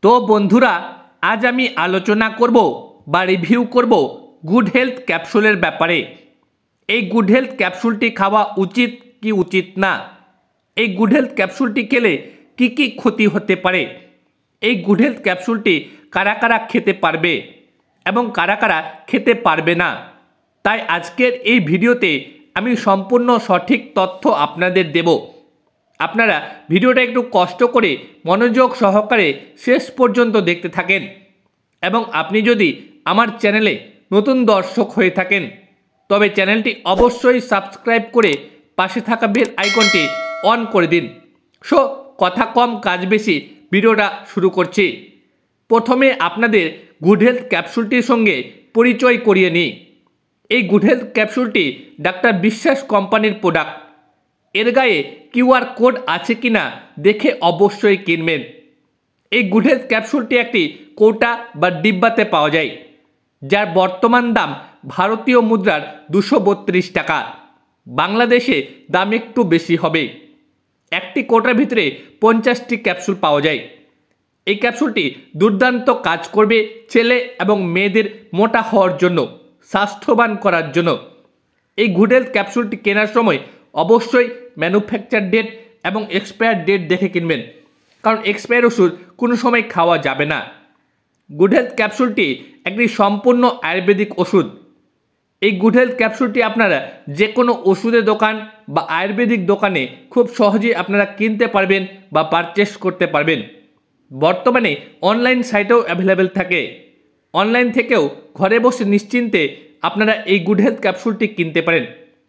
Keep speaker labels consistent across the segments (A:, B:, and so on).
A: তো বন্ধুরা, আজ আমি আলোচনা করব বা রিভিউ করব গুড হেলথ ক্যাপসুলের ব্যাপারে। এই গুড হেলথ ক্যাপসুলটি খাওয়া উচিত কি উচিত না, এই গুড হেলথ ক্যাপসুলটি খেলে কি কি ক্ষতি হতে পারে, এই গুড হেলথ ক্যাপসুলটি কারা কারা খেতে পারবে এবং কারা কারা খেতে পারবে না। তাই আজকের এই ভিডিওতে আমি সম্পূর্ণ সঠিক তথ্য আপনাদের দেব। আপনারা ভিডিওটা একটু কষ্ট করে মনোযোগ সহকারে শেষ পর্যন্ত দেখতে থাকেন এবং আপনি যদি আমার চ্যানেলে নতুন দর্শক হয়ে থাকেন তবে চ্যানেলটি অবশ্যই সাবস্ক্রাইব করে পাশে থাকা বেল আইকনটি অন করে দিন। সো কথা কম কাজ বেশি, ভিডিওটা শুরু করছি। প্রথমে আপনাদের গুড হেলথ ক্যাপসুলটির সঙ্গে পরিচয় করিয়ে নিই। এই গুড হেলথ ক্যাপসুলটি ডাক্তার বিশ্বাস কোম্পানির প্রোডাক্ট। এর গায়ে কিউআর কোড আছে কিনা দেখে অবশ্যই কিনবেন। এই গুড হেলথ ক্যাপসুলটি একটি কৌটা বা ডিব্বাতে পাওয়া যায়, যার বর্তমান দাম ভারতীয় মুদ্রার 232 টাকা। বাংলাদেশে দাম একটু বেশি হবে। একটি কৌটার ভিতরে 50টি ক্যাপসুল পাওয়া যায়। এই ক্যাপসুলটি দুর্দান্ত কাজ করবে ছেলে এবং মেয়েদের মোটা হওয়ার জন্য, স্বাস্থ্যবান করার জন্য। এই গুড হেলথ ক্যাপসুলটি কেনার সময় অবশ্যই ম্যানুফ্যাকচার ডেট এবং এক্সপায়ার ডেট দেখে কিনবেন, কারণ এক্সপায়ার ওষুধ কোনো সময় খাওয়া যাবে না। গুড হেলথ ক্যাপসুলটি একটি সম্পূর্ণ আয়ুর্বেদিক ওষুধ। এই গুড হেলথ ক্যাপসুলটি আপনারা যে কোনো ওষুধের দোকান বা আয়ুর্বেদিক দোকানে খুব সহজেই আপনারা কিনতে পারবেন বা পারচেস করতে পারবেন। বর্তমানে অনলাইন সাইটেও অ্যাভেলেবেল থাকে। অনলাইন থেকেও ঘরে বসে নিশ্চিন্তে আপনারা এই গুড হেলথ ক্যাপসুলটি কিনতে পারেন।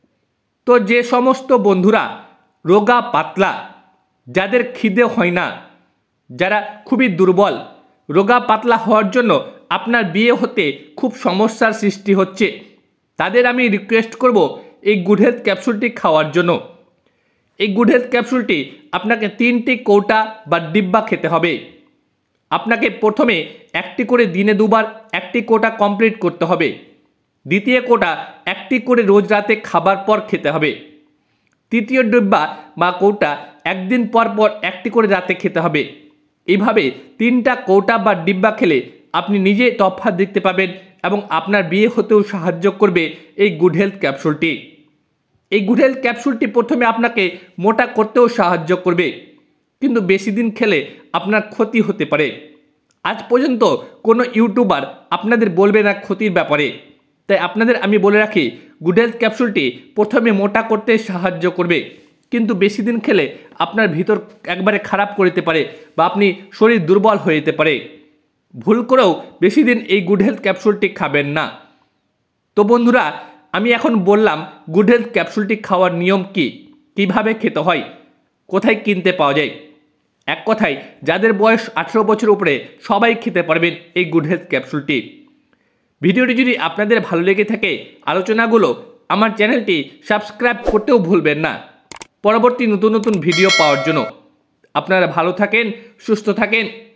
A: তো যে সমস্ত বন্ধুরা রোগা পাতলা, যাদের খিদে হয় না, যারা খুবই দুর্বল, রোগা পাতলা হওয়ার জন্য আপনার বিয়ে হতে খুব সমস্যার সৃষ্টি হচ্ছে, তাদের আমি রিকোয়েস্ট করব এই গুড হেলথ ক্যাপসুলটি খাওয়ার জন্য। এই গুড হেলথ ক্যাপসুলটি আপনাকে 3টি কৌটা বা ডিব্বা খেতে হবে। আপনাকে প্রথমে একটি করে দিনে 2বার একটি কোটা কমপ্লিট করতে হবে। দ্বিতীয় কোটা একটি করে রোজ রাতে খাবার পর খেতে হবে। তৃতীয় ডিব্বা বা কৌটা একদিন পর পর একটি করে রাতে খেতে হবে। এইভাবে 3টা কৌটা বা ডিব্বা খেলে আপনি নিজে তফাৎ দেখতে পাবেন এবং আপনার বিয়ে হতেও সাহায্য করবে এই গুড হেলথ ক্যাপসুলটি। এই গুড হেলথ ক্যাপসুলটি প্রথমে আপনাকে মোটা করতেও সাহায্য করবে, কিন্তু বেশি দিন খেলে আপনার ক্ষতি হতে পারে। আজ পর্যন্ত কোনো ইউটিউবার আপনাদের বলবে না ক্ষতির ব্যাপারে। তাই আপনাদের আমি বলে রাখি, গুড হেলথ ক্যাপসুলটি প্রথমে মোটা করতে সাহায্য করবে, কিন্তু বেশি দিন খেলে আপনার ভিতর একবারে খারাপ করে দিতে পারে বা আপনি শরীর দুর্বল হয়ে যেতে পারে। ভুল করেও বেশি দিন এই গুড হেলথ ক্যাপসুলটি খাবেন না। তো বন্ধুরা, আমি এখন বললাম গুড হেলথ ক্যাপসুলটি খাওয়ার নিয়ম কি, কিভাবে খেতে হয়, কোথায় কিনতে পাওয়া যায়। এক কথায় যাদের বয়স 18 বছর উপরে সবাই খেতে পারবেন এই গুড হেলথ ক্যাপসুলটি। ভিডিওটি যদি আপনাদের ভালো লেগে থাকে, আলোচনাগুলো, আমার চ্যানেলটি সাবস্ক্রাইব করতেও ভুলবেন না পরবর্তী নতুন নতুন ভিডিও পাওয়ার জন্য। আপনারা ভালো থাকেন, সুস্থ থাকেন।